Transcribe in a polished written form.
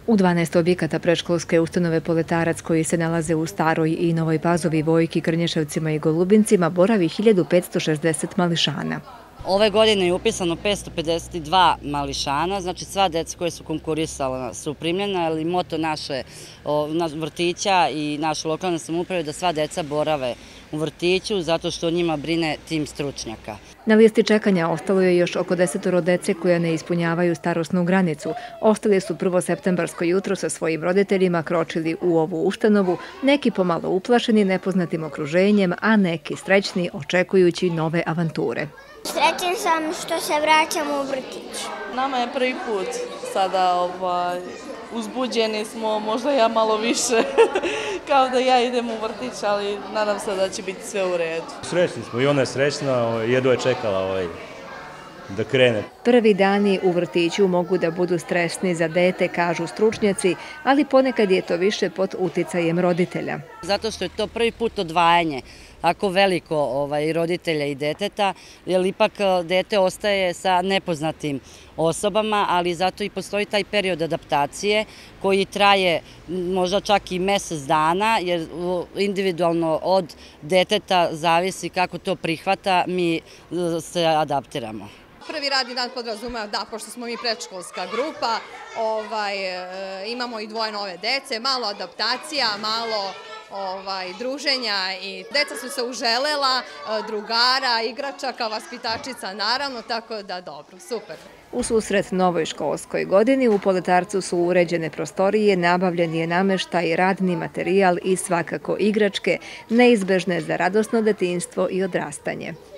U 12 objekata predškolske ustanove Poletarac koji se nalaze u Staroj i Novoj Pazovi, Vojki, Krnješevcima i Golubincima boravi 1560 mališana. Ove godine je upisano 552 mališana, znači sva deca koje su konkurisala su primljena, ali moto naše vrtića i naše lokalne samouprave da sva deca borave u vrtiću zato što o njima brine tim stručnjaka. Na listi čekanja ostalo je još oko 10 dece koja ne ispunjavaju starosnu granicu. Ostali su 1. septembarsko jutro sa svojim roditeljima kročili u ovu ustanovu, neki pomalo uplašeni nepoznatim okruženjem, a neki srećni očekujući nove avanture. Srećan sam što se vraćam u vrtić. Nama je prvi put sada uzbuđeni smo, možda ja malo više, kao da ja idem u vrtić, ali nadam se da će biti sve u redu. Srećni smo i ona je srećna, jedva je čekala da krene. Prvi dani u vrtiću mogu da budu stresni za dete, kažu stručnjaci, ali ponekad je to više pod uticajem roditelja. Zato što je to prvi put odvajanje tako veliko roditelja i deteta, jer ipak dete ostaje sa nepoznatim osobama, ali zato i postoji taj period adaptacije koji traje možda čak i mesec dana, jer individualno od deteta zavisi kako to prihvata, mi se adaptiramo. Prvi radni dan podrazumeva da, pošto smo mi predškolska grupa, imamo i dvoje nove dece, malo adaptacija, malo druženja i deca su se uželela, drugara, igračaka, vaspitačica naravno, tako da dobro, super. U susret novoj školskoj godini u Poletarcu su uređene prostorije, nabavljen je nameštaj, radni materijal i svakako igračke, neizbežne za radosno detinjstvo i odrastanje.